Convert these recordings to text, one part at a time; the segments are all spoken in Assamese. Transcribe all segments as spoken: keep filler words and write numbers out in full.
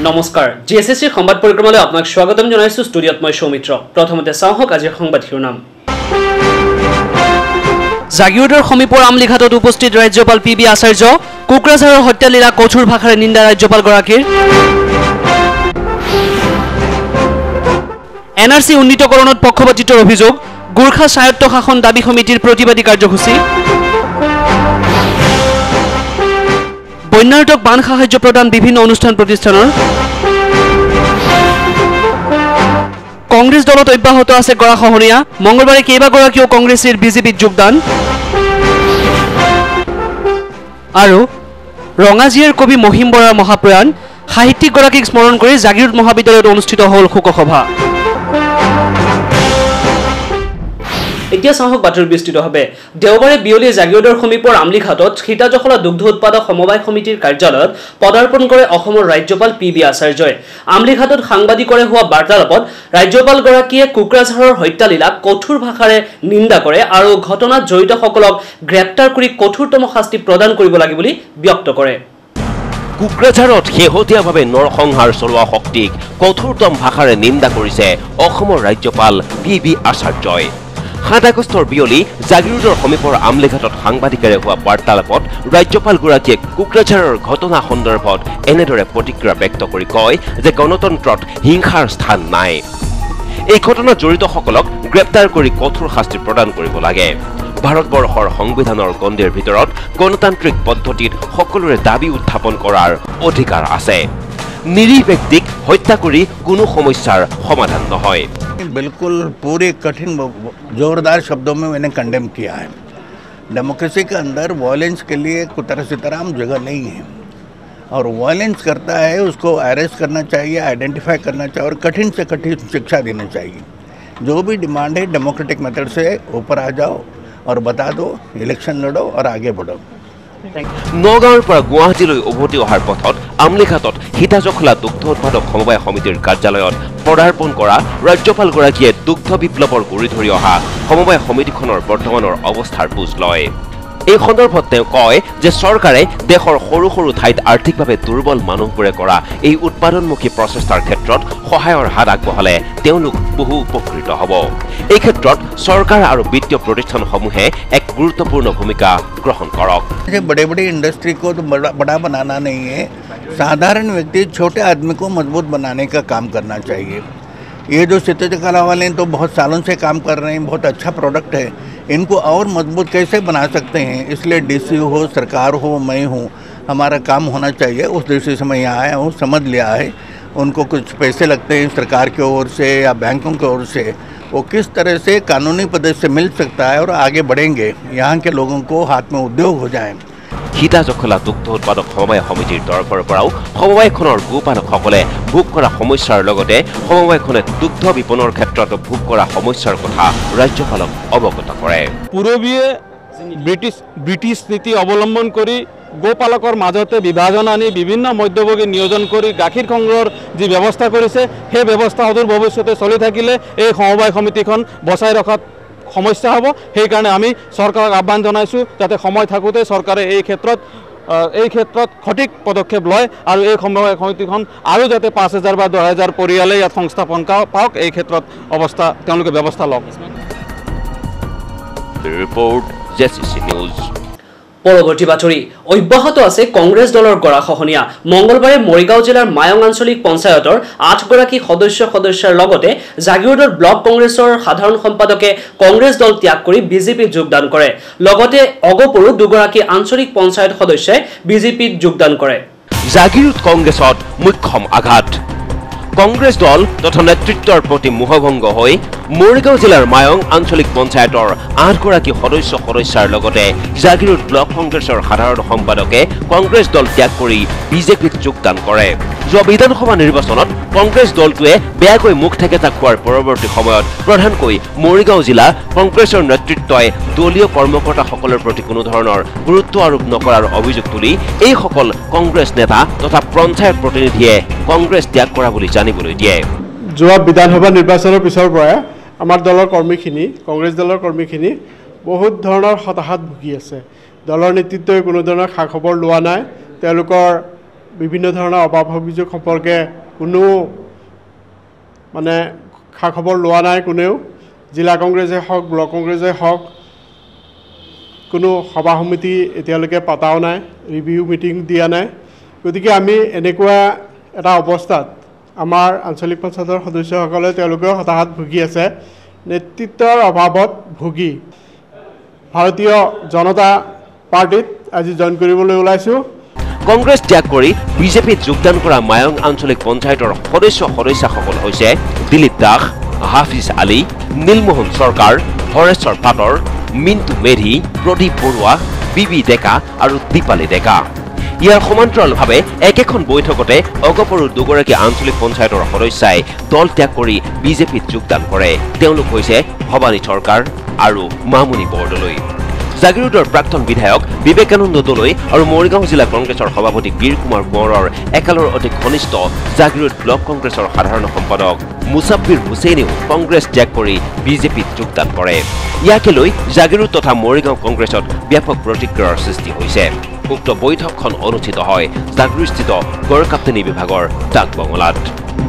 নমস্কাৰ জিএসএসসি সংবাদ পৰিক্ৰমালৈ আপোনাক স্বাগতম জনাইছো ষ্টুডিঅত মই সৌমিত্ৰ প্ৰথমতে চাওক আজিৰ সংবাদ শিৰোনাম জাগিৰোডৰ সমীপৰ আমলিঘাটত উপস্থিত ৰাজ্যপাল পি বি আচাৰ্য কুকৰাঝাৰৰ হত্যালীলা কঠোৰ ভাষাৰে নিন্দা ৰাজ্যপাল গৰাকীৰ এনআৰসি উন্নীতকৰণত পক্ষপাতিত্বৰ অভিযোগ গোৰ্খা স্বায়ত্ত শাসন দাবী সমিতিৰ প্ৰতিবাদী কাৰ্যসূচী বন্যাৰ্তক বান সাহায্য প্ৰদান বিভিন্ন অনুষ্ঠান প্ৰতিষ্ঠানৰ কংগ্ৰেছ দলত অব্যাহত আছে গৰাখহনীয়া মঙ্গলবাৰে কেইবাগৰাকীও কংগ্ৰেছীৰ বিজেপিত যোগদান আৰু ৰঙাজীৰ কবি মহিম বৰাৰ মহাপ্ৰয়াণ সাহিত্যিকগৰাকীক স্মৰণ কৰি জাগিৰোড মহাবিদ্যালয়ত অনুষ্ঠিত হ'ল শোকসভা এতিয়া চাওক বাতৰি বিস্তৃত হবে দেওবাৰে বিয়লি জাগিৰোডৰ সমীপৰ আমলিঘাটত সীতাজখলা দুগ্ধ উৎপাদক সমবায় সমিতিৰ কাৰ্যালয়ত পদাৰ্পণ কৰে অসমৰ ৰাজ্যপাল পি বি আচাৰ্যই আমলিঘাটত সাংবাদিকৰে হোৱা বাৰ্তালাপত ৰাজ্যপাল গৰাকীয়ে কুকৰাঝাৰৰ হত্যালীলা কঠোৰ ভাষাৰে নিন্দা কৰে আৰু ঘটনাত জড়িতসকলক গ্ৰেপ্তাৰ কৰি কঠোৰতম শাস্তি প্ৰদান কৰিব লাগে বুলি ব্যক্ত কৰে কুকৰাঝাৰত শেহতীয়াভাৱে নৰসংহাৰ চলোৱা শক্তিক কঠোৰতম ভাষাৰে নিন্দা কৰিছে অসমৰ ৰাজ্যপাল পি বি আচাৰ্যই সাত আগষ্টৰ বিয়লি জাগিৰোডৰ সমীপৰ আমলিঘাটত সাংবাদিকেৰে হোৱা বাৰ্তালাপত ৰাজ্যপালগৰাকীয়ে কুকৰাঝাৰৰ ঘটনা সন্দৰ্ভত এনেদৰে প্ৰতিক্ৰিয়া ব্যক্ত কৰি কয় যে গণতন্ত্ৰত হিংসাৰ স্থান নাই এই ঘটনাত জড়িতসকলক গ্ৰেপ্তাৰ কৰি কঠোৰ শাস্তি প্ৰদান কৰিব লাগে ভাৰতবৰ্ষৰ সংবিধানৰ গণ্ডিৰ ভিতৰত গণতান্ত্ৰিক পদ্ধতিত সকলোৰে দাবী উত্থাপন কৰাৰ অধিকাৰ আছে নিৰীহ ব্যক্তিক হত্যা কৰি কোনো সমস্যাৰ সমাধান নহয় बिल्कुल पूरे कठिन जोरदार शब्दों में मैंने कंडेम किया है डेमोक्रेसी के अंदर वायलेंस के लिए कुतर सितराम जगह नहीं है और वायलेंस करता है उसको अरेस्ट करना चाहिए आइडेंटिफाई करना चाहिए और कठिन से कठिन शिक्षा देनी चाहिए जो भी डिमांड है डेमोक्रेटिक मेथड से ऊपर आ जाओ और बता दो इलेक्शन लड़ो और आगे बढ़ो নগাঁৱৰ পৰা গুৱাহাটীলৈ উভতি অহাৰ পথত আমলিঘাটত সীতাজখলা দুগ্ধ উৎপাদক সমবায় সমিতিৰ কাৰ্যালয়ত পদাৰ্পণ কৰা ৰাজ্যপালগৰাকীয়ে দুগ্ধ বিপ্লৱৰ গুৰি ধৰি অহা সমবায় সমিতিখনৰ বৰ্তমানৰ অৱস্থাৰ বুজ লয় এই সন্দৰ্ভত তেওঁ কয় যে চৰকাৰে দেশৰ সৰু সৰু ঠাইত আৰ্থিকভাৱে দুৰ্বল মানুহবোৰে কৰা এই উৎপাদনমুখী প্ৰচেষ্টাৰ ক্ষেত্ৰত সহায়ৰ হাত আগবঢ়ালে তেওঁলোক বহু উপকৃত হ'ব এই ক্ষেত্ৰত চৰকাৰ আৰু বিত্তীয় প্ৰতিষ্ঠানসমূহে এক গুৰুত্বপূৰ্ণ ভূমিকা গ্ৰহণ কৰক बड़े बड़े इंडस्ट्री को तो बड़ा बड़ा बनाना नहीं है साधारण व्यक्ति छोटे आदमी को मजबूत बनाने का काम करना चाहिए ये जो सीताजखला वाले हैं तो बहुत सालों से काम कर रहे हैं बहुत अच्छा प्रोडक्ट है इनको और मजबूत कैसे बना सकते हैं इसलिए डीसी हो सरकार हो मैं हूँ हमारा काम होना चाहिए उस दृष्टि से मैं यहाँ आया हूँ समझ लिया है उनको कुछ पैसे लगते हैं सरकार की ओर से या बैंकों की ओर से वो किस तरह से कानूनी पद्धति से मिल सकता है और आगे बढ़ेंगे यहाँ के लोगों को हाथ में उद्योग हो जाए সীতাজখলা দুগ্ধ উৎপাদক সমবায় সমিতিৰ তৰফৰ পৰাও সমবায়খনৰ গোপালকসকলে ভোগ কৰা সমস্যাৰ লগতে সমবায়খনে দুগ্ধ বিপণনৰ ক্ষেত্ৰত ভোগ কৰা সমস্যাৰ কথা ৰাজ্যপালক অৱগত কৰে পূৰ্বীয়ে ব্ৰিটিছ ব্ৰিটিছ নীতি অৱলম্বন কৰি গোপালকৰ মাজতে বিভাজন আনি বিভিন্ন মধ্যভোগী নিয়োজন কৰি গাখীৰ সংগ্ৰহৰ যি ব্যৱস্থা কৰিছে সেই ব্যৱস্থা অদূৰ ভৱিষ্যতে চলি থাকিলে এই সমবায় সমিতিখন বচাই ৰখাত সমস্যা হ'ব সেইকাৰণে আমি চৰকাৰক আহ্বান জনাইছোঁ যাতে সময় থাকোঁতে চৰকাৰে এই ক্ষেত্ৰত এই ক্ষেত্ৰত সঠিক পদক্ষেপ লয় আৰু এই সমবায় সমিতিখন আৰু যাতে পাঁচ হাজাৰ বা দহ হাজাৰ পৰিয়ালে ইয়াত সংস্থাপন পাওক এই ক্ষেত্ৰত অৱস্থা তেওঁলোকে ব্যৱস্থা লওক ৰিপৰ্ট জেচিচি নিউজ পৰৱৰ্তী বাতৰি অব্যাহত আছে কংগ্ৰেছ দলৰ গৰাখহনীয়া মঙ্গলবাৰে মৰিগাঁও জিলাৰ মায়ং আঞ্চলিক পঞ্চায়তৰ আঠগৰাকী সদস্য সদস্যৰ লগতে জাগিৰোডৰ ব্লক কংগ্ৰেছৰ সাধাৰণ সম্পাদকে কংগ্ৰেছ দল ত্যাগ কৰি বিজেপিত যোগদান কৰে লগতে অগপৰো দুগৰাকী আঞ্চলিক পঞ্চায়ত সদস্যই বিজেপিত যোগদান কৰে জাগিৰোড কংগ্ৰেছত মুখ্যম আঘাত কংগ্ৰেছ দল তথা নেতৃত্বৰ প্ৰতি মোহভংগ হৈ মৰিগাঁও জিলাৰ মায়ং আঞ্চলিক পঞ্চায়তৰ আঠগৰাকী সদস্য সদস্যাৰ লগতে জাগিৰোড ব্লক কংগ্ৰেছৰ সাধাৰণ সম্পাদকে কংগ্ৰেছ দল ত্যাগ কৰি বিজেপিত যোগদান কৰে যোৱা বিধানসভা নিৰ্বাচনত কংগ্ৰেছ দলটোৱে বেয়াকৈ মুখ ঠেকেচা খোৱাৰ পৰৱৰ্তী সময়ত প্ৰধানকৈ মৰিগাঁও জিলা কংগ্ৰেছৰ নেতৃত্বই দলীয় কৰ্মকৰ্তাসকলৰ প্ৰতি কোনো ধৰণৰ গুৰুত্ব আৰোপ নকৰাৰ অভিযোগ তুলি এইসকল কংগ্ৰেছ নেতা তথা পঞ্চায়ত প্ৰতিনিধিয়ে কংগ্ৰেছ ত্যাগ কৰা বুলি জানিবলৈ দিয়ে যোৱা বিধানসভা নিৰ্বাচনৰ পিছৰ পৰা আমাৰ দলৰ কৰ্মীখিনি কংগ্ৰেছ দলৰ কৰ্মীখিনি বহুত ধৰণৰ হতাশাত ভুগি আছে দলৰ নেতৃত্বই কোনো ধৰণৰ খা খবৰ লোৱা নাই তেওঁলোকৰ বিভিন্ন ধৰণৰ অভাৱ অভিযোগ সম্পৰ্কে কোনো মানে খা খবৰ লোৱা নাই কোনেও জিলা কংগ্ৰেছে হওক ব্লক কংগ্ৰেছে হওক কোনো সভা সমিতি এতিয়ালৈকে পাতাও নাই ৰিভিউ মিটিং দিয়া নাই গতিকে আমি এনেকুৱা এটা অৱস্থাত আমাৰ আঞ্চলিক পঞ্চায়তৰ সদস্যসকলে তেওঁলোকেও হতাশাত ভুগি আছে নেতৃত্বৰ অভাৱত ভুগি ভাৰতীয় জনতা পাৰ্টিত আজি জইন কৰিবলৈ ওলাইছোঁ কংগ্ৰেছ ত্যাগ কৰি বিজেপিত যোগদান কৰা মায়ং আঞ্চলিক পঞ্চায়তৰ সদস্য সদস্যসকল হৈছে দিলীপ দাস হাফিজ আলী নীলমোহন চৰকাৰ হৰেশ্বৰ পাটৰ মিণ্টু মেধি প্ৰদীপ বৰুৱা বি বি ডেকা আৰু দীপালী ডেকা ইয়াৰ সমান্তৰালভাৱে একেখন বৈঠকতে অগপৰু দুগৰাকী আঞ্চলিক পঞ্চায়তৰ সদস্যাই দল ত্যাগ কৰি বিজেপিত যোগদান কৰে তেওঁলোক হৈছে ভৱানী চৰকাৰ আৰু মামুনি বৰদলৈ জাগিৰোডৰ প্ৰাক্তন বিধায়ক বিবেকানন্দ দলৈ আৰু মৰিগাঁও জিলা কংগ্ৰেছৰ সভাপতি বীৰ কুমাৰ কোঁৱৰৰ একালৰ অতি ঘনিষ্ঠ জাগিৰোড ব্লক কংগ্ৰেছৰ সাধাৰণ সম্পাদক মুছাব্বিৰ হুছেইনেও কংগ্ৰেছ ত্যাগ কৰি বিজেপিত যোগদান কৰে ইয়াকে লৈ জাগিৰোড তথা মৰিগাঁও কংগ্ৰেছত ব্যাপক প্ৰতিক্ৰিয়াৰ সৃষ্টি হৈছে উক্ত বৈঠকখন অনুষ্ঠিত হয় জাগিৰোডস্থিত গড় কাপ্তানী বিভাগৰ ডাক বঙলাত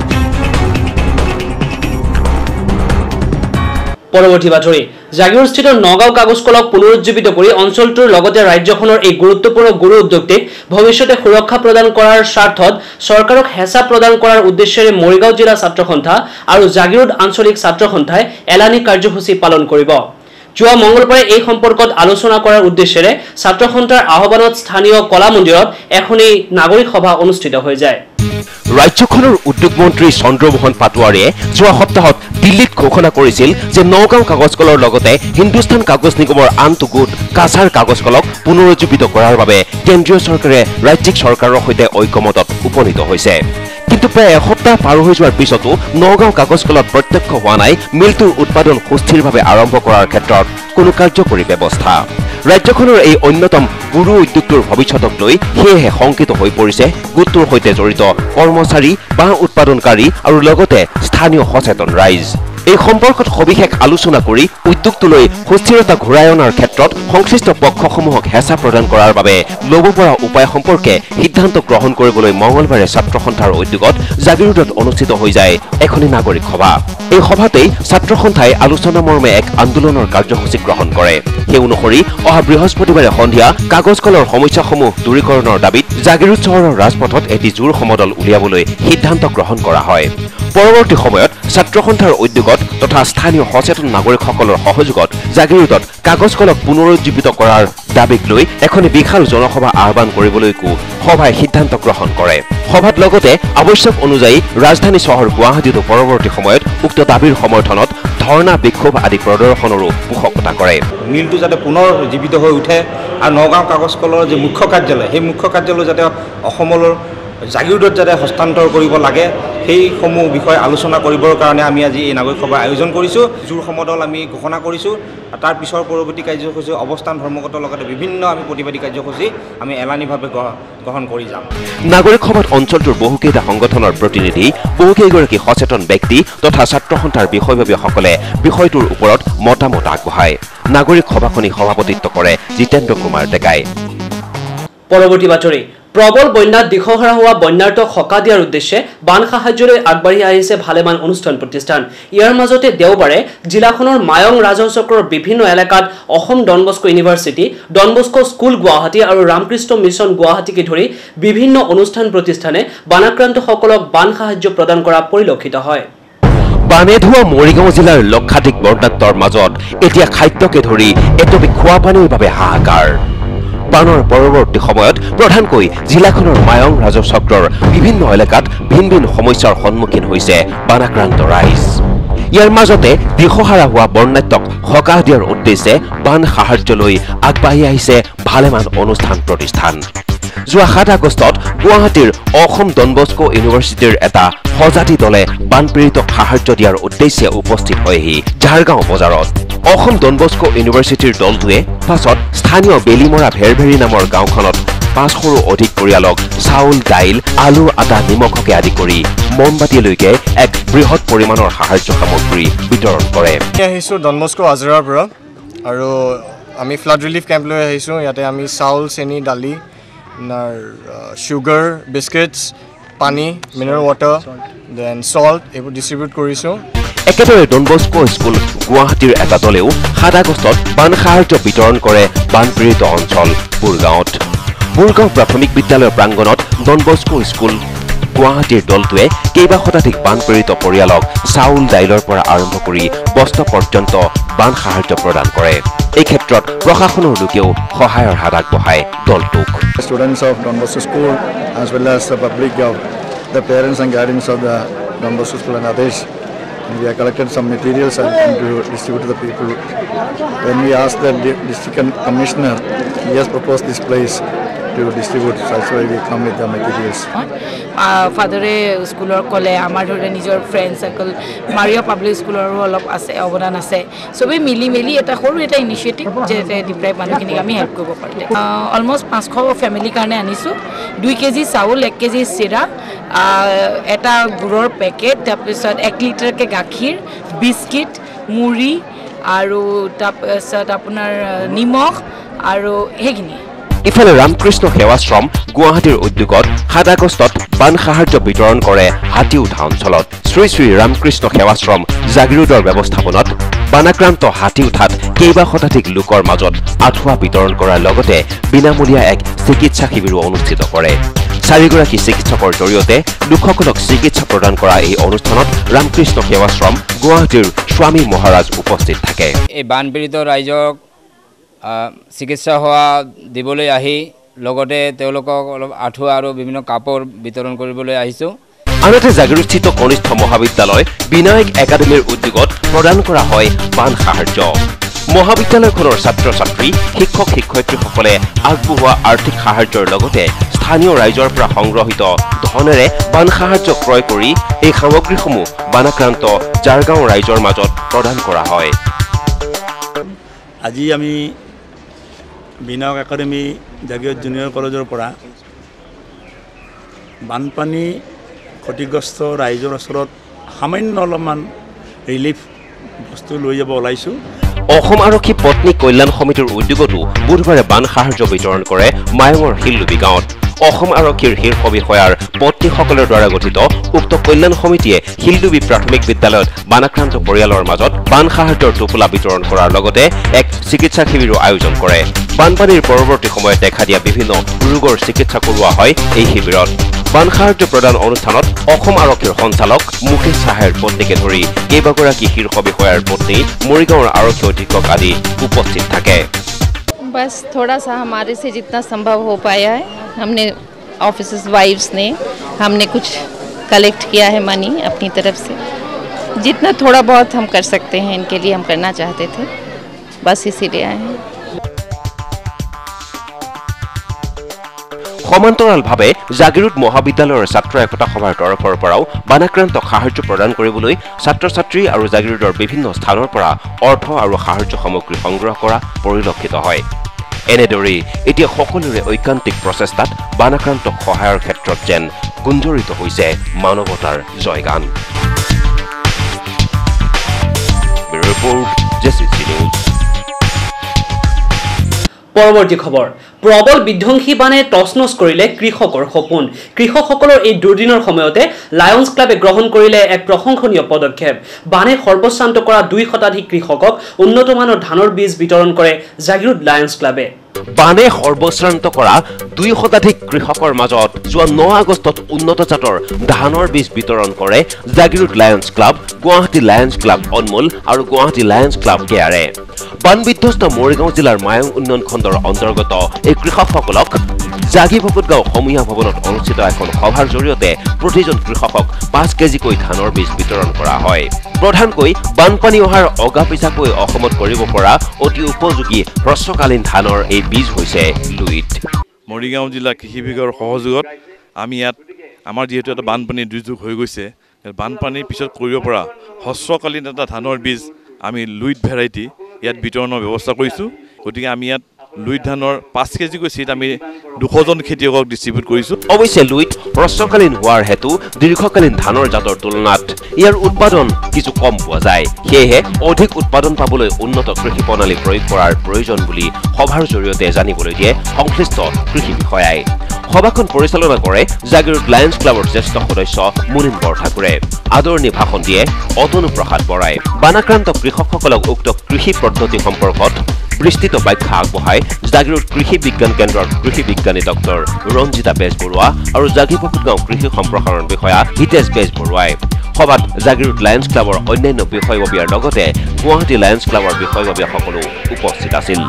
পৰৱৰ্তী বাতৰি জাগিৰোডস্থিত নগাঁও কাগজ কলক পুনৰুজ্জীৱিত কৰি অঞ্চলটোৰ লগতে ৰাজ্যখনৰ এই গুৰুত্বপূৰ্ণ গুৰু উদ্যোগটিক ভৱিষ্যতে সুৰক্ষা প্ৰদান কৰাৰ স্বাৰ্থত চৰকাৰক হেঁচা প্ৰদান কৰাৰ উদ্দেশ্যেৰে মৰিগাঁও জিলা ছাত্ৰ সন্থা আৰু জাগিৰোড আঞ্চলিক ছাত্ৰ সন্থাই এলানি কাৰ্যসূচী পালন কৰিব যোৱা মঙ্গলবাৰে এই সম্পৰ্কত আলোচনা কৰাৰ উদ্দেশ্যেৰে ছাত্ৰ সন্থাৰ আহ্বানত স্থানীয় কলা মন্দিৰত এখনি নাগৰিক সভা অনুষ্ঠিত হৈ যায় ৰাজ্যখনৰ উদ্যোগ মন্ত্ৰী চন্দ্ৰমোহন পাটোৱাৰীয়ে যোৱা সপ্তাহত দিল্লীত ঘোষণা কৰিছিল যে নগাঁও কাগজ কলৰ লগতে হিন্দুস্তান কাগজ নিগমৰ আনটো গোট কাছাৰ কাগজ কলক পুনৰুজ্জীৱিত কৰাৰ বাবে কেন্দ্ৰীয় চৰকাৰে ৰাজ্যিক চৰকাৰৰ সৈতে ঐক্যমতত উপনীত হৈছে কিন্তু প্ৰায় এসপ্তাহ পাৰ হৈ যোৱাৰ পিছতো নগাঁও কাগজ কলত প্ৰত্যক্ষ হোৱা নাই মিলটোৰ উৎপাদন সুস্থিৰভাৱে আৰম্ভ কৰাৰ ক্ষেত্ৰত কোনো কাৰ্যকৰী ব্যৱস্থা ৰাজ্যখনৰ এই অন্যতম গুৰু উদ্যোগটোৰ ভৱিষ্যতক লৈ সেয়েহে শংকিত হৈ পৰিছে গোটটোৰ সৈতে জড়িত কৰ্মচাৰী বাঁহ উৎপাদনকাৰী আৰু লগতে স্থানীয় সচেতন ৰাইজ এই সম্পৰ্কত সবিশেষ আলোচনা কৰি উদ্যোগটোলৈ সুস্থিৰতা ঘূৰাই অনাৰ ক্ষেত্ৰত সংশ্লিষ্ট পক্ষসমূহক হেঁচা প্ৰদান কৰাৰ বাবে ল'ব পৰা উপায় সম্পৰ্কে সিদ্ধান্ত গ্ৰহণ কৰিবলৈ মঙলবাৰে ছাত্ৰ সন্থাৰ উদ্যোগত জাগিৰোডত অনুষ্ঠিত হৈ যায় এখনি নাগৰিক সভা এই সভাতেই ছাত্ৰ সন্থাই আলোচনা মৰ্মে এক আন্দোলনৰ কাৰ্যসূচী গ্ৰহণ কৰে সেই অনুসৰি অহা বৃহস্পতিবাৰে সন্ধিয়া কাগজ কলৰ সমস্যাসমূহ দূৰীকৰণৰ দাবীত জাগিৰোড চহৰৰ ৰাজপথত এটি জোৰ সমদল উলিয়াবলৈ সিদ্ধান্ত গ্ৰহণ কৰা হয় পৰৱৰ্তী সময়ত ছাত্ৰ সন্থাৰ উদ্যোগত তথা স্থানীয় সচেতন নাগৰিকসকলৰ সহযোগত জাগিৰোডত কাগজ কলক পুনৰুজ্জীৱিত কৰাৰ দাবীক লৈ এখনি বিশাল জনসভা আহ্বান কৰিবলৈকো সভাই সিদ্ধান্ত গ্ৰহণ কৰে সভাত লগতে আৱশ্যক অনুযায়ী ৰাজধানী চহৰ গুৱাহাটীতো পৰৱৰ্তী সময়ত উক্ত দাবীৰ সমৰ্থনত ধৰ্ণা বিক্ষোভ আদি প্ৰদৰ্শনৰো পোষকতা কৰে মিলটো যাতে পুনৰ জীৱিত হৈ উঠে আৰু নগাঁও কাগজ কলৰ যে মুখ্য কাৰ্যালয় সেই মুখ্য কাৰ্যালয় যাতে অসমলৈ জাগিৰোডত যাতে হস্তান্তৰ কৰিব লাগে সেইসমূহ বিষয় আলোচনা কৰিবৰ কাৰণে আমি আজি এই নাগৰিক সভা আয়োজন কৰিছোঁ জোৰ সমদল আমি ঘোষণা কৰিছোঁ তাৰ পিছৰ পৰৱৰ্তী কাৰ্যসূচী অৱস্থান ধৰ্মগতৰ লগতে বিভিন্ন আমি প্ৰতিবাদী কাৰ্যসূচী আমি এলানিভাৱে গ্ৰহণ কৰি যাম নাগৰিক সভাত অঞ্চলটোৰ বহুকেইটা সংগঠনৰ প্ৰতিনিধি বহুকেইগৰাকী সচেতন ব্যক্তি তথা ছাত্ৰ সন্থাৰ বিষয়ববীয়াসকলে বিষয়টোৰ ওপৰত মতামত আগবঢ়ায় নাগৰিক সভাখনি সভাপতিত্ব কৰে জিতেন্দ্ৰ কুমাৰ ডেকাই পৰৱৰ্তী বাতৰি প্ৰবল বন্যাত দিশহাৰা হোৱা বন্যাৰ্থক সকাহ দিয়াৰ উদ্দেশ্যে বান সাহায্যলৈ আগবাঢ়ি আহিছে ভালেমান অনুষ্ঠান প্ৰতিষ্ঠান ইয়াৰ মাজতে দেওবাৰে জিলাখনৰ মায়ং ৰাজহ চক্ৰৰ বিভিন্ন এলেকাত Assam Don Bosco university Don Bosco school Guwahati আৰু ৰামকৃষ্ণ মিছন গুৱাহাটীকে ধৰি বিভিন্ন অনুষ্ঠান প্ৰতিষ্ঠানে বানাক্ৰান্তসকলক বান সাহায্য প্ৰদান কৰা পৰিলক্ষিত হয় বানে ধোৱা মৰিগাঁও জিলাৰ লক্ষাধিক বৰ্ণাঢ্যৰ মাজত এতিয়া খাদ্যকে ধৰি এটবি খোৱা পানীৰ বাবে হাহাকাৰ বানৰ পৰৱৰ্তী সময়ত প্ৰধানকৈ জিলাখনৰ মায়ং ৰাজহ চক্ৰৰ বিভিন্ন এলেকাত ভিন ভিন সমস্যাৰ সন্মুখীন হৈছে বানাক্ৰান্ত ৰাইজ ইয়াৰ মাজতে দিশহাৰা হোৱা বৰ্ণাঢ্যক সকাহ দিয়াৰ উদ্দেশ্যে বান সাহায্যলৈ আগবাঢ়ি আহিছে ভালেমান অনুষ্ঠান প্ৰতিষ্ঠান যোৱা সাত আগষ্টত গুৱাহাটীৰ অসম ডন বস্কো ইউনিভাৰ্চিটিৰ এটা সজাতি দলে বানপীড়িতক সাহায্য দিয়াৰ উদ্দেশ্যে উপস্থিত হয়হি ঝাৰগাঁও বজাৰত অসম ডন বস্কো ইউনিভাৰ্চিটিৰ দলটোৱে পাছত স্থানীয় বেলিমৰা ভেৰভেৰি নামৰ গাঁওখনত পাঁচশৰো অধিক পৰিয়ালক চাউল দাইল আলু আটা নিমখকে আদি কৰি মমবাতিলৈকে এক বৃহৎ পৰিমাণৰ সাহায্য সামগ্ৰী বিতৰণ কৰে আহিছোঁ ডন বস্কো আজৰাৰ পৰা আৰু আমি ফ্লাড ৰিলিফ কেম্প লৈ আহিছোঁ ইয়াতে আমি চাউল চেনি দালি আপোনাৰ সুগাৰ বিস্কিটছ পানী মিনাৰেল ৱাটাৰ দেন সল্ট এইবোৰ ডিষ্ট্ৰিবিউট কৰিছোঁ একেদৰে ডন বস্কো স্কুল গুৱাহাটীৰ এটা দলেও সাত আগষ্টত বান সাহায্য বিতৰণ কৰে বানপীড়িত অঞ্চল বুৰগাঁৱত বুৰগাঁও প্ৰাথমিক বিদ্যালয়ৰ প্ৰাংগণত ডন বস্কো স্কুল গুৱাহাটীৰ দলটোৱে কেইবা শতাধিক বানপীড়িত পৰিয়ালক চাউল দাইলৰ পৰা আৰম্ভ কৰি বস্ত্ৰ পৰ্যন্ত বান সাহায্য প্ৰদান কৰে এই ক্ষেত্ৰত প্ৰশাসনৰ লোকেও সহায়ৰ হাত আগবঢ়ায় দলটোক Students of Don Bosco School as well as the public of the parents and guardians of the Don Bosco School and others. And we have collected some materials and to distribute to the people. When we asked the district commissioner, he has proposed this place to distribute. So that's why we come with the materials. Father schoolor kole amar dhore nijor friend circle Maria Public Schooler olop ase obodan ase sobe mili mili eta horu eta initiative je deprive manu kini ami help koribo parle almost five hundred family karone anisu two kg saul one kg sira eta guror packet tapisot one liter ke gakhir biscuit muri aru tapisot apunar nimok aru hegini ইফালে ৰামকৃষ্ণ সেৱাশ্ৰম গুৱাহাটীৰ উদ্যোগত সাত আগষ্টত বান সাহায্য বিতৰণ কৰে হাতীউঠা অঞ্চলত শ্ৰী শ্ৰী ৰামকৃষ্ণ সেৱাশ্ৰম জাগিৰোডৰ ব্যৱস্থাপনাত বানাক্ৰান্ত হাতীউঠাত কেইবা শতাধিক লোকৰ মাজত আঁঠুৱা বিতৰণ কৰাৰ লগতে বিনামূলীয়া এক চিকিৎসা শিবিৰো অনুষ্ঠিত কৰে চাৰিগৰাকী চিকিৎসকৰ জৰিয়তে লোকসকলক চিকিৎসা প্ৰদান কৰা এই অনুষ্ঠানত ৰামকৃষ্ণ সেৱাশ্ৰম গুৱাহাটীৰ স্বামী মহাৰাজ উপস্থিত থাকে এই বানপীড়িত ৰাইজক চিকিৎসা হোৱা দিবলৈ আহি লগতে তেওঁলোকক অলপ আঁঠুৱা আৰু বিভিন্ন কাপোৰ বিতৰণ কৰিবলৈ আহিছোঁ আনহাতে জাগিৰোডস্থিত কনিষ্ঠ মহাবিদ্যালয় বিনায়ক একাডেমীৰ উদ্যোগত প্ৰদান কৰা হয় বান সাহায্য মহাবিদ্যালয়খনৰ ছাত্ৰ ছাত্ৰী শিক্ষক শিক্ষয়িত্ৰীসকলে আগবঢ়োৱা আৰ্থিক সাহায্যৰ লগতে স্থানীয় ৰাইজৰ পৰা সংগ্ৰহিত ধনেৰে বান সাহায্য ক্ৰয় কৰি এই সামগ্ৰীসমূহ বানাক্ৰান্ত জাৰগাঁও ৰাইজৰ মাজত প্ৰদান কৰা হয় আজি আমি বিনায়ক একাডেমী জাগিৰোড জুনিয়ৰ কলেজৰ পৰা বানপানী ক্ষতিগ্ৰস্ত ৰাইজৰ ওচৰত সামান্য অলপমান ৰিলিফ বস্তু লৈ যাব ওলাইছোঁ অসম আৰক্ষী পত্নী কল্যাণ সমিতিৰ উদ্যোগতো বুধবাৰে বান সাহায্য বিতৰণ কৰে মায়ঙৰ শিলডুবি গাঁৱত অসম আৰক্ষীৰ শীৰ্ষ বিষয়াৰ পত্নীসকলৰ দ্বাৰা গঠিত উক্ত কল্যাণ সমিতিয়ে শিলডুবি প্ৰাথমিক বিদ্যালয়ত বানাক্ৰান্ত পৰিয়ালৰ মাজত বান সাহায্যৰ টোপোলা বিতৰণ কৰাৰ লগতে এক চিকিৎসা শিবিৰো আয়োজন কৰে বানপানীৰ পৰৱৰ্তী সময়ত দেখা দিয়া বিভিন্ন ৰোগৰ চিকিৎসা কৰোৱা হয় এই শিবিৰত বান সাহায্য প্ৰদান অনুষ্ঠানত অসম আৰক্ষীৰ সঞ্চালক মুকেশ সাহেৰ পত্নীকে ধৰি কেইবাগৰাকী শীৰ্ষ বিষয়াৰ পত্নী মৰিগাঁৱৰ আৰক্ষী অধীক্ষক আদি উপস্থিত থাকে बस थोड़ा सा हमारे से जितना संभव हो पाया है हमने ऑफिसर्स वाइफ्स ने हमने कुछ कलेक्ट किया है मनी अपनी तरफ से जितना थोड़ा बहुत हम कर सकते हैं इनके लिए हम करना चाहते थे बस इसीलिए आए हैं সমান্তৰালভাৱে জাগিৰোড মহাবিদ্যালয়ৰ ছাত্ৰ একতা সভাৰ তৰফৰ পৰাও বানাক্ৰান্ত সাহায্য প্ৰদান কৰিবলৈ ছাত্ৰ ছাত্ৰী আৰু জাগিৰোডৰ বিভিন্ন স্থানৰ পৰা অৰ্থ আৰু সাহায্য সামগ্ৰী সংগ্ৰহ কৰা পৰিলক্ষিত হয় এনেদৰেই এতিয়া সকলোৰে ঐকান্তিক প্ৰচেষ্টাত বানাক্ৰান্তক সহায়ৰ ক্ষেত্ৰত যেন গুঞ্জৰিত হৈছে মানৱতাৰ জয়গান ৰিপৰ্ট জেচিচি নিউজ পৰৱৰ্তী খবৰ প্ৰবল বিধ্বংসী বানে টছনছ কৰিলে কৃষকৰ সপোন কৃষকসকলৰ এই দুৰ্দিনৰ সময়তে লায়ন্স ক্লাবে গ্ৰহণ কৰিলে এক প্ৰশংসনীয় পদক্ষেপ বানে সৰ্বশ্ৰান্ত কৰা দুই শতাধিক কৃষকক উন্নতমানৰ ধানৰ বীজ বিতৰণ কৰে জাগিৰোড লায়ন্স ক্লাবে বানে সৰ্বশ্ৰান্ত কৰা দুই শতাধিক কৃষকৰ মাজত যোৱা ন আগষ্টত উন্নত জাতৰ ধানৰ বীজ বিতৰণ কৰে Jagiroad Lions Club Guwahati Lions Club Anmol আৰু গুৱাহাটী লায়ন্স ক্লাব কেয়াৰে বান বিধ্বস্ত মৰিগাঁও জিলাৰ মায়ং উন্নয়ন খণ্ডৰ অন্তৰ্গত এই কৃষকসকলক জাগি ভকতগাঁও সমূহীয়া ভৱনত অনুষ্ঠিত এখন সভাৰ জৰিয়তে প্ৰতিজন কৃষকক পাঁচ কেজিকৈ ধানৰ বীজ বিতৰণ কৰা হয় প্ৰধানকৈ বানপানী অহাৰ অগাপিছাকৈ অসমত কৰিব পৰা অতি উপযোগী হ্ৰস্বকালীন ধানৰ এই বীজ হৈছে লুইট মৰিগাঁও জিলা কৃষি বিভাগৰ সহযোগত আমি ইয়াত আমাৰ যিহেতু এটা বানপানী দুৰ্যোগ হৈ গৈছে বানপানীৰ পিছত কৰিব পৰা হ্ৰস্বকালীন এটা ধানৰ বীজ আমি লুইট ভেৰাইটি ইয়াত বিতৰণৰ ব্যৱস্থা কৰিছোঁ গতিকে আমি ইয়াত লুইত ধানৰ পাঁচ কেজিকৈ চিট আমি দুশজন খেতিয়কক ডিষ্ট্ৰিবিউট কৰিছোঁ। অৱশ্যে লুইত হ্ৰস্বকালীন হোৱাৰ হেতু দীৰ্ঘকালীন ধানৰ জাতৰ তুলনাত ইয়াৰ উৎপাদন কিছু কম পোৱা যায়। সেয়েহে অধিক উৎপাদন পাবলৈ উন্নত কৃষি প্ৰণালী প্ৰয়োগ কৰাৰ প্ৰয়োজন বুলি সভাৰ জৰিয়তে জানিবলৈ দিয়ে সংশ্লিষ্ট কৃষি বিষয়াই। সভাখন পৰিচালনা কৰে জাগিৰোড লায়ন্স ক্লাবৰ জ্যেষ্ঠ সদস্য মুনিন বৰঠাকুৰে। আদৰণি ভাষণ দিয়ে অতনু প্ৰসাদ বৰাই। বানাক্ৰান্ত কৃষকসকলক উক্ত কৃষি পদ্ধতি সম্পৰ্কত বিস্তৃত ব্যাখ্যা আগবঢ়াই জাগিৰোড কৃষি বিজ্ঞান কেন্দ্ৰৰ কৃষি বিজ্ঞানী ডক্টৰ ৰঞ্জিতা বেজবৰুৱা আৰু জাগিপকুটগাঁও কৃষি সম্প্ৰসাৰণ বিষয়া হিতেশ বেজবৰুৱাই। সভাত জাগিৰোড লায়ন্স ক্লাবৰ অন্যান্য বিষয়ববীয়াৰ লগতে গুৱাহাটী লায়ন্স ক্লাবৰ বিষয়ববীয়াসকলো উপস্থিত আছিল।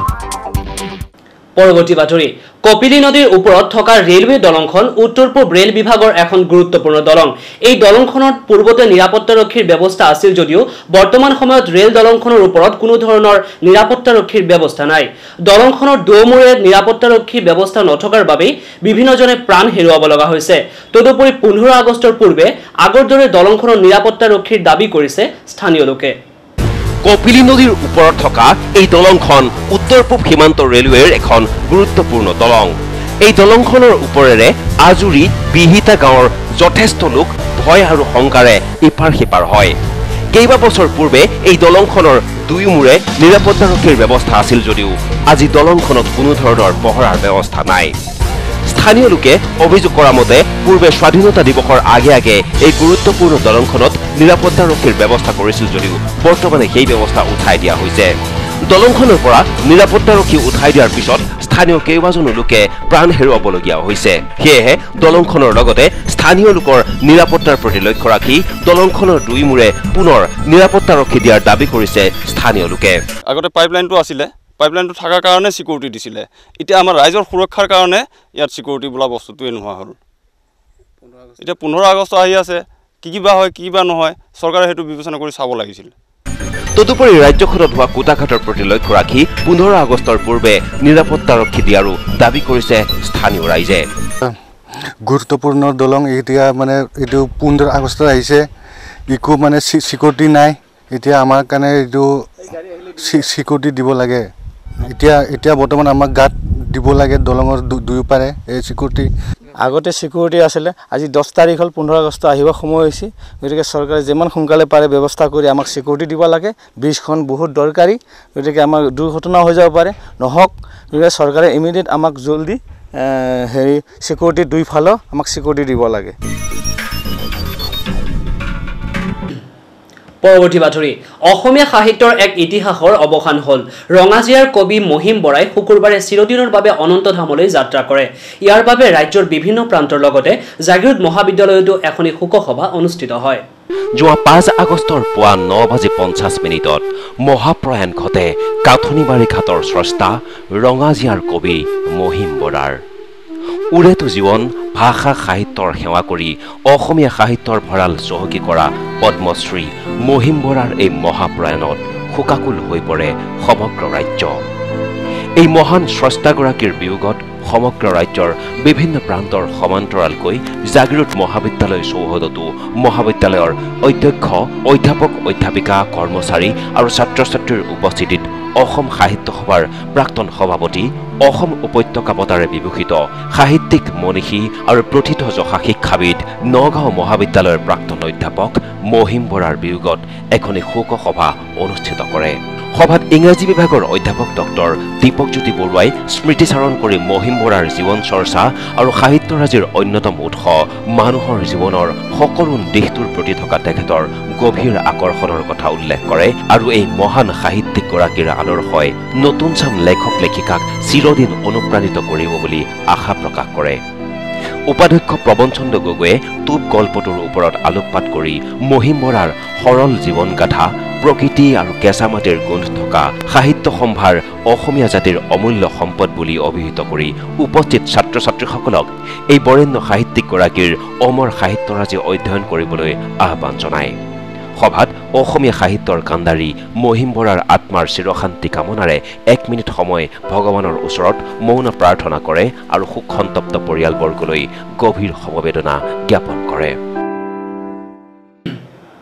পৰৱৰ্তী বাতৰি কপিলী নদীৰ ওপৰত থকা ৰেলৱে দলংখন উত্তৰ পূব ৰেল বিভাগৰ এখন গুৰুত্বপূৰ্ণ দলং। এই দলংখনত পূৰ্বতে নিৰাপত্তাৰক্ষীৰ ব্যৱস্থা আছিল যদিও বৰ্তমান সময়ত ৰেল দলংখনৰ ওপৰত কোনো ধৰণৰ নিৰাপত্তাৰক্ষীৰ ব্যৱস্থা নাই। দলংখনৰ দুমূৰে নিৰাপত্তাৰক্ষীৰ ব্যৱস্থা নথকাৰ বাবে বিভিন্নজনে প্ৰাণ হেৰুৱাব লগা হৈছে। তদুপৰি পোন্ধৰ আগষ্টৰ পূৰ্বে আগৰ দৰে দলংখনৰ নিৰাপত্তাৰক্ষীৰ দাবী কৰিছে স্থানীয় লোকে। কপিলী নদীৰ ওপৰত থকা এই দলংখন উত্তৰ পূব সীমান্ত ৰেলৱেৰ এখন গুৰুত্বপূৰ্ণ দলং। এই দলংখনৰ ওপৰেৰে আজুৰি বিহিতা গাঁৱৰ যথেষ্ট লোক ভয় আৰু শংকাৰে ইপাৰ সিপাৰ হয়। কেইবা বছৰ পূৰ্বে এই দলংখনৰ দুয়োমূৰে নিৰাপত্তাৰক্ষীৰ ব্যৱস্থা আছিল যদিও আজি দলংখনত কোনো ধৰণৰ পহৰাৰ ব্যৱস্থা নাই। স্থানীয় লোকে অভিযোগ কৰা মতে পূৰ্বে স্বাধীনতা দিৱসৰ আগে আগে এই গুৰুত্বপূৰ্ণ দলংখনত নিৰাপত্তাৰক্ষীৰ ব্যৱস্থা কৰিছিল যদিও বৰ্তমানে সেই ব্যৱস্থা উঠাই দিয়া হৈছে। দলংখনৰ পৰা নিৰাপত্তাৰক্ষী উঠাই দিয়াৰ পিছত স্থানীয় কেইবাজনো লোকে প্ৰাণ হেৰুৱাবলগীয়া হৈছে। সেয়েহে দলংখনৰ লগতে স্থানীয় লোকৰ নিৰাপত্তাৰ প্ৰতি লক্ষ্য ৰাখি দলংখনৰ দুইমূৰে পুনৰ নিৰাপত্তাৰক্ষী দিয়াৰ দাবী কৰিছে স্থানীয় লোকে। আগতে পাইপলাইনটো আছিলে, পাইপলাইনটো থকাৰ কাৰণে সিকিউৰিটি দিছিলে। এতিয়া আমাৰ ৰাইজৰ সুৰক্ষাৰ কাৰণে ইয়াত সিকিউৰিটি বোলা বস্তুটোৱে নোহোৱা হ'ল। এতিয়া পোন্ধৰ আগষ্ট আহি আছে, কি কিবা হয় কি কিবা নহয় চৰকাৰে সেইটো বিবেচনা কৰি চাব লাগিছিল। তদুপৰি ৰাজ্যখনত হোৱা কুটাঘাটৰ প্ৰতি লক্ষ্য ৰাখি পোন্ধৰ আগষ্টৰ পূৰ্বে নিৰাপত্তাৰক্ষী দিয়াৰো দাবী কৰিছে স্থানীয় ৰাইজে। গুৰুত্বপূৰ্ণ দলং এতিয়া মানে এইটো পোন্ধৰ আগষ্টত আহিছে, একো মানে সিকিউৰিটি নাই। এতিয়া আমাৰ কাৰণে এইটো সিকিউৰিটি দিব লাগে। এতিয়া এতিয়া বৰ্তমান আমাক গাত দিব লাগে দলঙৰ দুয়োপাৰে এই সিকিউৰিটি। আগতে সিকিউৰিটি আছিলে, আজি দহ তাৰিখ হ'ল, পোন্ধৰ আগষ্ট আহিব সময় হৈছে। গতিকে চৰকাৰে যিমান সোনকালে পাৰে ব্যৱস্থা কৰি আমাক সিকিউৰিটি দিব লাগে। ব্ৰিজখন বহুত দৰকাৰী, গতিকে আমাৰ দুৰ্ঘটনা হৈ যাব পাৰে, নহওক। গতিকে চৰকাৰে ইমিডিয়েট আমাক জলদি হেৰি সিকিউৰিটি দুইফালেও আমাক সিকিউৰিটি দিব লাগে। পৰৱৰ্তী বাতৰি অসমীয়া সাহিত্যৰ এক ইতিহাসৰ অৱসান হ'ল। ৰঙাজিয়াৰ কবি মহিম বৰাই শুকুৰবাৰে চিৰদিনৰ বাবে অনন্তধামলৈ যাত্ৰা কৰে। ইয়াৰ বাবে ৰাজ্যৰ বিভিন্ন প্ৰান্তৰ লগতে জাগিৰোড মহাবিদ্যালয়তো এখনি শোকসভা অনুষ্ঠিত হয়। যোৱা পাঁচ আগষ্টৰ পুৱা ন বাজি পঞ্চাছ মিনিটত মহাপ্ৰয়াণ ঘটে কাঠনিবাৰী ঘাটৰ স্ৰষ্টা ৰঙাজিয়াৰ কবি মহিম বৰাৰ। উৰেটো জীৱন ভাষা সাহিত্যৰ সেৱা কৰি অসমীয়া সাহিত্যৰ ভঁৰাল চহকী কৰা পদ্মশ্ৰী মহিম বৰাৰ এই মহাপ্ৰয়াণত শোকাকুল হৈ পৰে সমগ্ৰ ৰাজ্য। এই মহান স্ৰষ্টাগৰাকীৰ বিয়োগত সমগ্ৰ ৰাজ্যৰ বিভিন্ন প্ৰান্তৰ সমান্তৰালকৈ জাগিৰোড মহাবিদ্যালয় চৌহদতো মহাবিদ্যালয়ৰ অধ্যক্ষ, অধ্যাপক, অধ্যাপিকা, কৰ্মচাৰী আৰু ছাত্ৰ ছাত্ৰীৰ উপস্থিতিত অসম সাহিত্য সভাৰ প্ৰাক্তন সভাপতি, অসম উপত্যকা বঁটাৰে বিভূষিত সাহিত্যিক, মনীষী আৰু প্ৰথিতযশা শিক্ষাবিদ, নগাঁও মহাবিদ্যালয়ৰ প্ৰাক্তন অধ্যাপক মহিম বৰাৰ বিয়োগত এখনি শোকসভা অনুষ্ঠিত কৰে। সভাত ইংৰাজী বিভাগৰ অধ্যাপক ডক্টৰ দীপকজ্যোতি বৰুৱাই স্মৃতিচাৰণ কৰি মহিম বৰাৰ জীৱন চৰ্চা আৰু সাহিত্যৰাজিৰ অন্যতম উৎস মানুহৰ জীৱনৰ সকলো দিশটোৰ প্ৰতি থকা তেখেতৰ গভীৰ আকৰ্ষণৰ কথা উল্লেখ কৰে আৰু এই মহান সাহিত্যিকগৰাকীৰ আদৰ্শই নতুন চাম লেখক লেখিকাক চিৰদিন অনুপ্ৰাণিত কৰিব বুলি আশা প্ৰকাশ কৰে। উপাধ্যক্ষ প্ৰবন চন্দ্ৰ গগৈয়ে টুপ গল্পটোৰ ওপৰত আলোকপাত কৰি মহিম বৰাৰ সৰল জীৱনগাথা, প্ৰকৃতি আৰু কেঁচা মাটিৰ গোন্ধ থকা সাহিত্য সম্ভাৰ অসমীয়া জাতিৰ অমূল্য সম্পদ বুলি অভিহিত কৰি উপস্থিত ছাত্ৰ ছাত্ৰীসকলক এই বৰেণ্য সাহিত্যিকগৰাকীৰ অমৰ সাহিত্যৰাজি অধ্যয়ন কৰিবলৈ আহ্বান জনায়। সভাত অসমীয়া সাহিত্যৰ কাণ্ডাৰী মহিম বৰাৰ আত্মাৰ চিৰশান্তি কামনাৰে এক মিনিট সময় ভগৱানৰ ওচৰত মৌন প্ৰাৰ্থনা কৰে আৰু শোকসন্তপ্ত পৰিয়ালবৰ্গলৈ গভীৰ সমবেদনা জ্ঞাপন কৰে।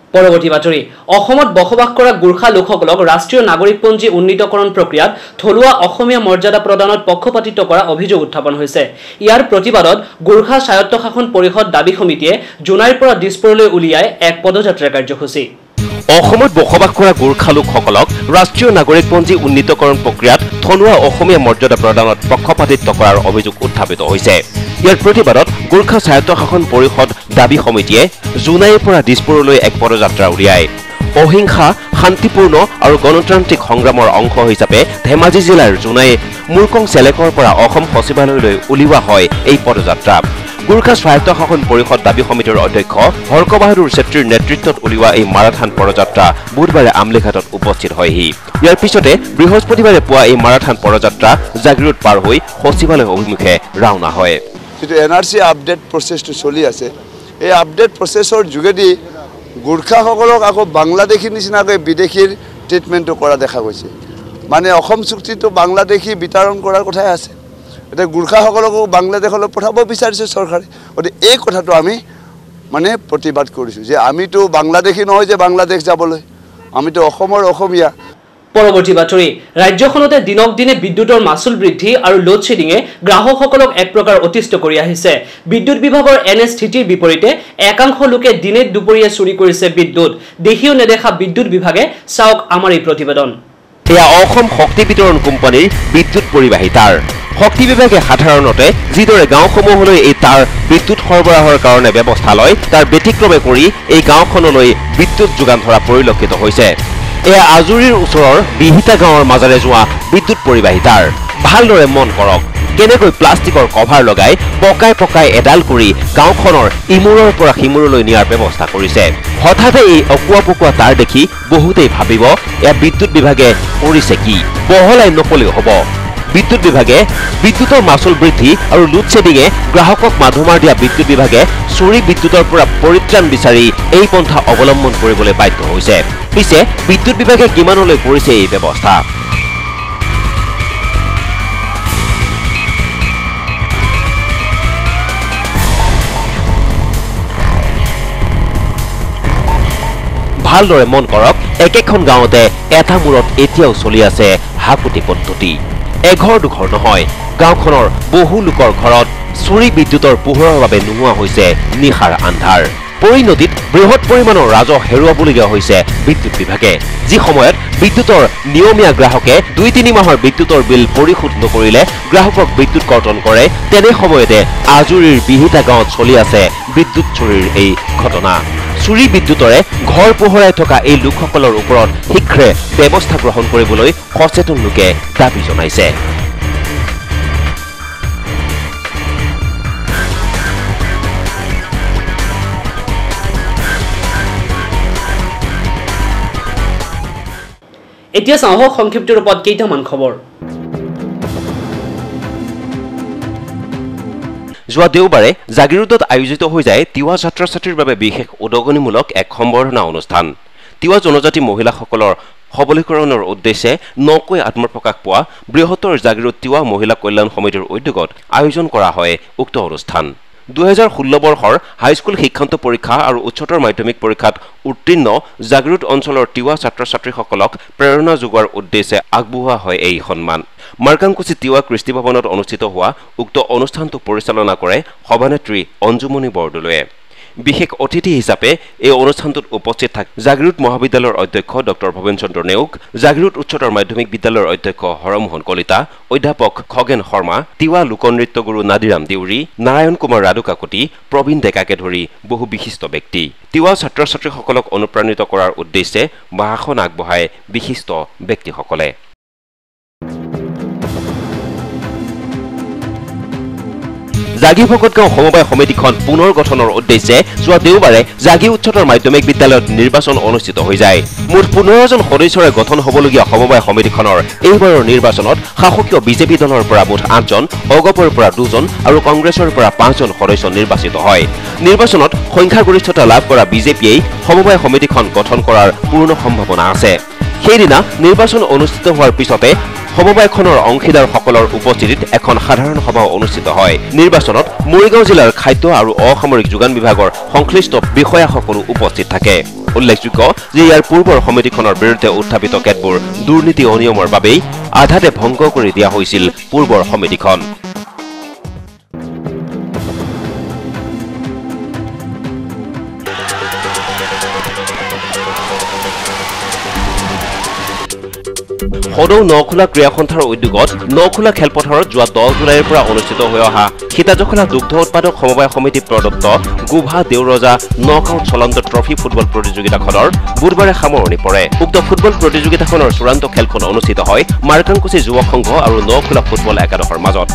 পৰৱৰ্তী বাতৰি অসমত বসবাস কৰা গোৰ্খা লোকসকলক ৰাষ্ট্ৰীয় নাগৰিকপঞ্জী উন্নীতকৰণ প্ৰক্ৰিয়াত থলুৱা অসমীয়া মৰ্যাদা প্ৰদানত পক্ষপাতিত্ব কৰা অভিযোগ উত্থাপন হৈছে ইয়াৰ প্ৰতিবাদত গোৰ্খা স্বায়ত্তশাসন পৰিষদ দাবী সমিতিয়ে জুনাইৰ পৰা দিছপুৰলৈ উলিয়াই এক পদযাত্ৰা কাৰ্যসূচী অসমত বসবাস কৰা গোৰ্খা লোকসকলক ৰাষ্ট্ৰীয় নাগৰিকপঞ্জী উন্নীতকৰণ প্ৰক্ৰিয়াত থলুৱা অসমীয়া মৰ্যাদা প্ৰদানত পক্ষপাতিত্ব কৰাৰ অভিযোগ উত্থাপিত হৈছে ইয়াৰ প্ৰতিবাদত গোৰ্খা স্বায়ত্তশাসন পৰিষদ দাবী সমিতিয়ে জুনাইৰ পৰা দিছপুৰলৈ এক পদযাত্ৰা উলিয়ায় অহিংসা শান্তিপূৰ্ণ আৰু গণতান্ত্ৰিক সংগ্ৰামৰ অংশ হিচাপে ধেমাজি জিলাৰ জুনাই মুৰকং চেলেকৰ পৰা অসম সচিবালয়লৈ উলিওৱা হয় এই পদযাত্ৰা গোৰ্খা স্বায়ত্তশাসন পৰিষদ দাবী সমিতিৰ অধ্যক্ষ হৰ্ক বাহাদুৰ চেত্ৰীৰ নেতৃত্বত উলিওৱা এই মাৰাথান পদযাত্ৰা বুধবাৰে আমলিঘাটত উপস্থিত হয়হি ইয়াৰ পিছতে বৃহস্পতিবাৰে পুৱা এই মাৰাথান পদযাত্ৰা জাগিৰোড পাৰ হৈ সচিবালয় অভিমুখে ৰাওনা হয় যেটো এনআরসি আপডেট প্রসেসটো চলি আছে এই আপডেট প্রসেসৰ যোগেদি গোৰ্খাসকলক আকৌ বাংলাদেশী নিচিনাকৈ বিদেশীৰ ট্ৰিটমেণ্টটো কৰা দেখা গৈছে মানে অসম চুক্তিটো বাংলাদেশী বিতৰণ কৰাৰ কথাই আছে এটা গোৰ্খাসকলকো বাংলাদেশলৈ পঠাব বিচাৰিছে চৰকাৰে গতিকে এই কথাটো আমি মানে প্ৰতিবাদ কৰিছোঁ যে আমিতো বাংলাদেশী নহয় যে বাংলাদেশ যাবলৈ আমিতো অসমৰ অসমীয়া পৰৱৰ্তী বাতৰি ৰাজ্যখনতে দিনক দিনে বিদ্যুতৰ মাচুল বৃদ্ধি আৰু লোড শেডিঙে গ্ৰাহকসকলক এক প্ৰকাৰ অতিষ্ঠ কৰি আহিছে বিদ্যুৎ বিভাগৰ এনে স্থিতিৰ বিপৰীতে একাংশ লোকে দিনে দুপৰীয়া চুৰি কৰিছে বিদ্যুৎ দেখিও নেদেখা বিদ্যুৎ বিভাগে চাওক আমাৰ এই প্ৰতিবেদন এয়া অসম শক্তি বিতৰণ কোম্পানীৰ বিদ্যুৎ পৰিবাহী তাঁৰ শক্তি বিভাগে সাধাৰণতে যিদৰে গাঁওসমূহলৈ এই তাঁৰ বিদ্যুৎ সৰবৰাহৰ কাৰণে ব্যৱস্থা লয় তাৰ ব্যতিক্ৰমে কৰি এই গাঁওখনলৈ বিদ্যুৎ যোগান ধৰা পৰিলক্ষিত হৈছে এয়া আজুৰিৰ ওচৰৰ বিহিতা গাঁৱৰ মাজেৰে যোৱা বিদ্যুৎ পৰিবাহী তাঁৰ ভালদৰে মন কৰক কেনেকৈ প্লাষ্টিকৰ কভাৰ লগাই পকাই পকাই এডাল কৰি গাঁওখনৰ ইমূৰৰ পৰা সিমূৰলৈ নিয়াৰ ব্যৱস্থা কৰিছে হঠাতে এই অকুৱা পকুৱা তাঁৰ দেখি বহুতেই ভাবিব এয়া বিদ্যুৎ বিভাগে কৰিছে কি বহলাই নকলেও হ'ব বিদ্যুৎ বিভাগে বিদ্যুতৰ মাচুল বৃদ্ধি আৰু লোড শেডিঙে গ্ৰাহকক মাধুমাৰ দিয়া বিদ্যুৎ বিভাগে চুৰি বিদ্যুতৰ পৰা পৰিত্ৰাণ বিচাৰি এই পন্থা অৱলম্বন কৰিবলৈ বাধ্য হৈছে পিছে বিদ্যুৎ বিভাগে কিমানলৈ কৰিছে এই ব্যৱস্থা ভালদৰে মন কৰক একেখন গাঁৱতে এটা মূৰত এতিয়াও চলি আছে হাকুটি পদ্ধতি এঘৰ দুঘৰ নহয় গাঁওখনৰ বহু লোকৰ ঘৰত চুৰি বিদ্যুতৰ পোহৰৰ বাবে নোহোৱা হৈছে নিশাৰ আন্ধাৰ পৰি নদীত বৃহৎ পৰিমাণৰ ৰাজহ হেৰুৱাবলগীয়া হৈছে বিদ্যুৎ বিভাগে যি সময়ত বিদ্যুতৰ নিয়মীয়া গ্ৰাহকে দুই তিনি মাহৰ বিদ্যুতৰ বিল পৰিশোধ নকৰিলে গ্ৰাহকক বিদ্যুৎ কৰ্তন কৰে তেনে সময়তে আজুৰিৰ বিহিতা গাঁৱত চলি আছে বিদ্যুৎ চুৰিৰ এই ঘটনা চুৰি বিদ্যুতৰে ঘৰ পোহৰাই থকা এই লোকসকলৰ ওপৰত শীঘ্ৰে ব্যৱস্থা গ্ৰহণ কৰিবলৈ সচেতন লোকে দাবী জনাইছে এতিয়া চাওক সংক্ষিপ্ত ৰূপত কেইটামান খবৰ যোৱা দেওবাৰে জাগিৰোডত আয়োজিত হৈ যায় তিৱা ছাত্ৰ ছাত্ৰীৰ বাবে বিশেষ উদগনিমূলক এক সম্বৰ্ধনা অনুষ্ঠান তিৱা জনজাতি মহিলাসকলৰ সবলীকৰণৰ উদ্দেশ্যে নকৈ আত্মপ্ৰকাশ পোৱা বৃহত্তৰ জাগিৰোড তিৱা মহিলা কল্যাণ সমিতিৰ উদ্যোগত আয়োজন কৰা হয় উক্ত অনুষ্ঠান দুহেজাৰ ষোল্ল বৰ্ষৰ হাইস্কুল শিক্ষান্ত পৰীক্ষা আৰু উচ্চতৰ মাধ্যমিক পৰীক্ষাত উত্তীৰ্ণ জাগিৰোড অঞ্চলৰ তিৱা ছাত্ৰ ছাত্ৰীসকলক প্ৰেৰণা যোগোৱাৰ উদ্দেশ্যে আগবঢ়োৱা হয় এই সন্মান মাৰ্কাংকুচি তিৱা কৃষ্টি ভৱনত অনুষ্ঠিত হোৱা উক্ত অনুষ্ঠানটো পৰিচালনা কৰে সভানেত্ৰী অঞ্জুমণি বৰদলৈয়ে বিশেষ অতিথি হিচাপে এই অনুষ্ঠানটোত উপস্থিত থাকে জাগিৰোড মহাবিদ্যালয়ৰ অধ্যক্ষ ডক্টৰ ভৱেন চন্দ্ৰ নেওগ জাগিৰোড উচ্চতৰ মাধ্যমিক বিদ্যালয়ৰ অধ্যক্ষ হৰমোহন কলিতা অধ্যাপক খগেন শৰ্মা তিৱা লোকনৃত্য গুৰু নাদিৰাম দেউৰী নাৰায়ণ কুমাৰ ৰাধুকাকতি প্ৰবীণ ডেকাকে ধৰি বহু বিশিষ্ট ব্যক্তি তিৱা ছাত্ৰ ছাত্ৰীসকলক অনুপ্ৰাণিত কৰাৰ উদ্দেশ্যে ভাষণ আগবঢ়ায় বিশিষ্ট ব্যক্তিসকলে জাগি ভকতগাঁও সমবায় সমিতিখন পুনৰ গঠনৰ উদ্দেশ্যে যোৱা দেওবাৰে জাগি উচ্চতৰ মাধ্যমিক বিদ্যালয়ত নিৰ্বাচন অনুষ্ঠিত হৈ যায় মুঠ পোন্ধৰ জন সদস্যৰে গঠন হ'বলগীয়া সমবায় সমিতিখনৰ এইবাৰৰ নিৰ্বাচনত শাসকীয় বিজেপি দলৰ পৰা মুঠ আঠজন অগপৰ পৰা দুজন আৰু কংগ্ৰেছৰ পৰা পাঁচজন সদস্য নিৰ্বাচিত হয় নিৰ্বাচনত সংখ্যাগৰিষ্ঠতা লাভ কৰা বিজেপিয়ে সমবায় সমিতিখন গঠন কৰাৰ পূৰ্ণ সম্ভাৱনা আছে সেইদিনা নিৰ্বাচন অনুষ্ঠিত হোৱাৰ পিছতে সমবায়খনৰ অংশীদাৰসকলৰ উপস্থিতিত এখন সাধাৰণ সভা অনুষ্ঠিত হয়। নিৰ্বাচনত মৰিগাঁও জিলাৰ খাদ্য আৰু অসামৰিক যোগান বিভাগৰ সংশ্লিষ্ট বিষয়াসকলো উপস্থিত থাকে। উল্লেখযোগ্য যে ইয়াৰ পূৰ্বৰ সমিতিখনৰ বিৰুদ্ধে উত্থাপিত কেতবোৰ দুৰ্নীতি অনিয়মৰ বাবেই আধাতে ভংগ কৰি দিয়া হৈছিল পূৰ্বৰ সমিতিখন। সদৌ নখোলা ক্ৰীড়া সন্থাৰ উদ্যোগত নখোলা খেলপথাৰত যোৱা দহ জুলাইৰ পৰা অনুষ্ঠিত হৈ অহা সীতাজখলা দুগ্ধ উৎপাদক সমবায় সমিতি প্ৰদত্ত গোভা দেউৰজা নকআউট চলন্ত ট্ৰফি ফুটবল প্ৰতিযোগিতাখনৰ বুধবাৰে সামৰণি পৰে। উক্ত ফুটবল প্ৰতিযোগিতাখনৰ চূড়ান্ত খেলখন অনুষ্ঠিত হয় মাৰ্কাংকুচি যুৱক সংঘ আৰু নখোলা ফুটবল একাদশৰ মাজত।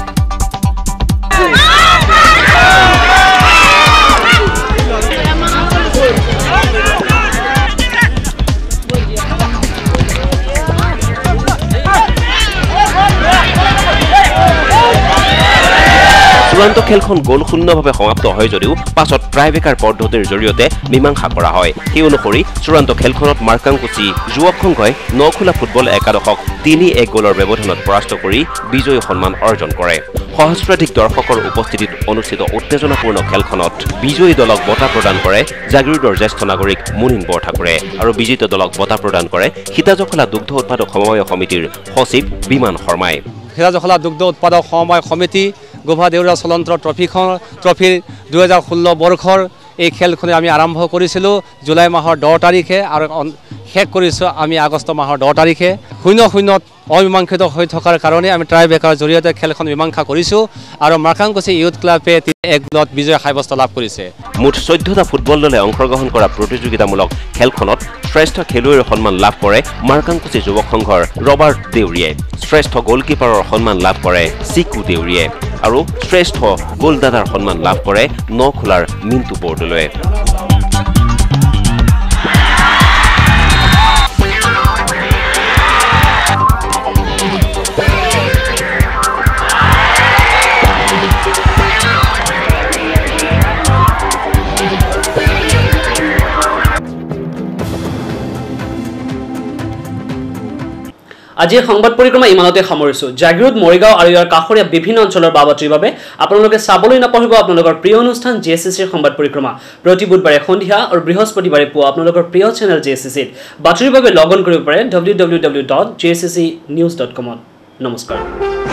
চূড়ান্ত খেলখন গোল শূন্যভাৱে সমাপ্ত হয় যদিও পাছত ট্ৰাইবেকাৰ পদ্ধতিৰ জৰিয়তে মীমাংসা কৰা হয়। সেই অনুসৰি চূড়ান্ত খেলখনত মাৰ্কাংকুচি যুৱক সংঘই নখোলা ফুটবল একাদশক তিনি এক গোলৰ ব্যৱধানত পৰাস্ত কৰি বিজয়ী সন্মান অৰ্জন কৰে। সহস্ৰাধিক দৰ্শকৰ উপস্থিতিত অনুষ্ঠিত উত্তেজনাপূৰ্ণ খেলখনত বিজয়ী দলক বঁটা প্ৰদান কৰে জাগিৰোডৰ জ্যেষ্ঠ নাগৰিক মুনিন বৰঠাকুৰে আৰু বিজিত দলক বঁটা প্ৰদান কৰে সীতাজখলা দুগ্ধ উৎপাদক সমবায় সমিতিৰ সচিব বিমান শৰ্মাই। সীতাজখলা দুগ্ধ উৎপাদক সমবায় সমিতি গোভা দেউৰা চলন্ত ট্ৰফিখন ট্ৰফিৰ দুহেজাৰ ষোল্ল বৰ্ষৰ এই খেলখনে আমি আৰম্ভ কৰিছিলোঁ জুলাই মাহৰ দহ তাৰিখে আৰু শেষ কৰিছোঁ আমি আগষ্ট মাহৰ দহ তাৰিখে। শূন্য শূন্যত অমীমাংসিত হৈ থকাৰ কাৰণে আমি ট্ৰাই বেকাৰ জৰিয়তে খেলখন মীমাংসা কৰিছোঁ আৰু মাৰ্কাংকুচি ইউথ ক্লাবে এক গোলত বিজয় সাব্যস্ত লাভ কৰিছে। মুঠ চৈধ্যটা ফুটবল দলে অংশগ্ৰহণ কৰা প্ৰতিযোগিতামূলক খেলখনত শ্ৰেষ্ঠ খেলুৱৈৰ সন্মান লাভ কৰে মাৰ্কাংকুচি যুৱক সংঘৰ ৰবাৰ্ট দেউৰীয়ে, শ্ৰেষ্ঠ গলকিপাৰৰ সন্মান লাভ কৰে চিকু দেউৰীয়ে আৰু শ্ৰেষ্ঠ গোলদাতাৰ সন্মান লাভ কৰে নখোলাৰ মিণ্টু বৰদলৈয়ে। আজিৰ সংবাদ পৰিক্ৰমা ইমানতে সামৰিছো। জাগিৰোড মৰিগাঁও আৰু ইয়াৰ কাষৰীয়া বিভিন্ন অঞ্চলৰ বাবতিৰ বাবে আপোনালোকে চাবলৈ নাপাহৰিব আপোনালোকৰ প্ৰিয় অনুষ্ঠান জি এছ চি চিৰ সংবাদ পৰিক্ৰমা প্ৰতি বুধবাৰে সন্ধিয়া আৰু বৃহস্পতিবাৰে পুৱা আপোনালোকৰ প্ৰিয় চেনেল জি এছ চি চিত। বাতৰিৰ বাবে লগ ইন কৰিব পাৰে W W W dot G S C C news dot কমত। নমস্কাৰ।